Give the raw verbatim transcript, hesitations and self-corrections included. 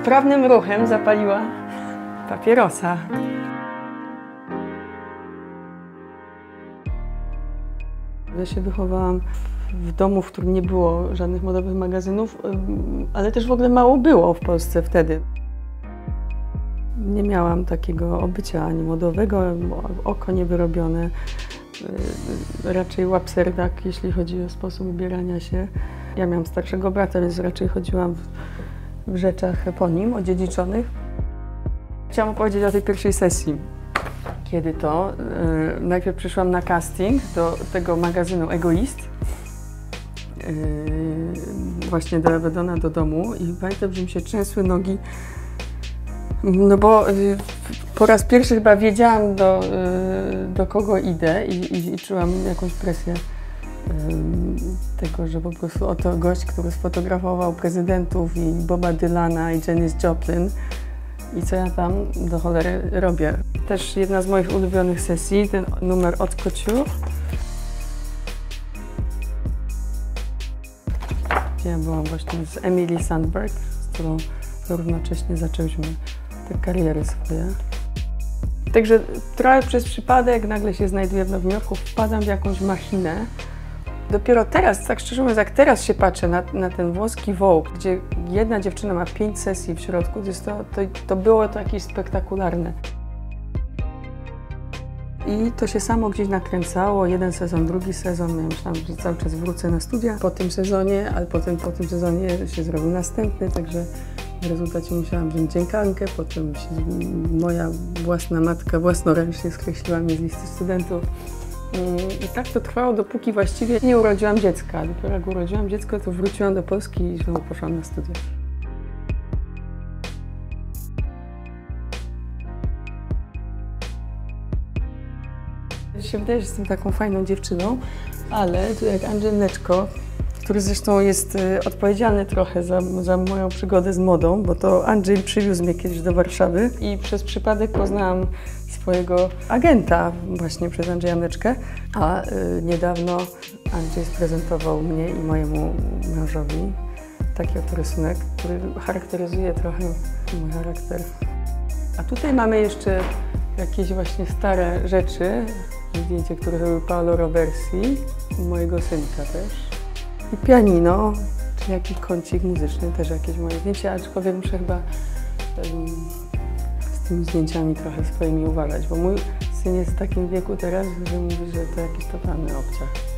Wprawnym ruchem zapaliła papierosa. Ja się wychowałam w domu, w którym nie było żadnych modowych magazynów, ale też w ogóle mało było w Polsce wtedy. Nie miałam takiego obycia ani modowego, oko niewyrobione, raczej łapserdak, jeśli chodzi o sposób ubierania się. Ja miałam starszego brata, więc raczej chodziłam w, w rzeczach po nim, odziedziczonych. Chciałam opowiedzieć o tej pierwszej sesji. Kiedy to? Yy, najpierw przyszłam na casting do tego magazynu Egoist. Yy, właśnie do Avedona, do domu i pamiętam, że mi się trzęsły nogi. No bo yy, po raz pierwszy chyba wiedziałam, do, yy, do kogo idę i, i, i czułam jakąś presję yy, tego, że po prostu oto gość, który sfotografował prezydentów i Boba Dylana i Janis Joplin. I co ja tam do cholery robię. Też jedna z moich ulubionych sesji, ten numer Haute Couture. Ja byłam właśnie z Emily Sandberg, z którą równocześnie zaczęłyśmy te kariery swoje. Także trochę przez przypadek nagle się znajduję w Nowym Jorku, wpadam w jakąś machinę. Dopiero teraz, tak szczerze mówiąc, jak teraz się patrzę na, na ten włoski Vogue, gdzie jedna dziewczyna ma pięć sesji w środku, to, jest to, to, to było to jakieś spektakularne. I to się samo gdzieś nakręcało, jeden sezon, drugi sezon. Ja myślałam, że cały czas wrócę na studia po tym sezonie, ale potem po tym sezonie się zrobił następny, także w rezultacie musiałam wziąć dziennikarkę, potem się, moja własna matka własnoręcznie skreśliła mnie z listy studentów. I tak to trwało, dopóki właściwie nie urodziłam dziecka. Dopiero jak urodziłam dziecko, to wróciłam do Polski i znowu poszłam na studia. Się wydaje, że jestem taką fajną dziewczyną, ale tu jak Andrzejeczko, który zresztą jest odpowiedzialny trochę za, za moją przygodę z modą, bo to Andrzej przywiózł mnie kiedyś do Warszawy i przez przypadek poznałam swojego agenta właśnie przez Andrzejaneczkę, a y, niedawno Andrzej sprezentował mnie i mojemu mężowi taki oto rysunek, który charakteryzuje trochę mój charakter. A tutaj mamy jeszcze jakieś właśnie stare rzeczy, zdjęcie, które robił Paolo Roversi, mojego synka też. I pianino, czy jakiś kącik muzyczny, też jakieś moje zdjęcia, aczkolwiek muszę chyba um, z tymi zdjęciami trochę swoimi uważać, bo mój syn jest w takim wieku teraz, że mówi, że to jakiś totalny obciach.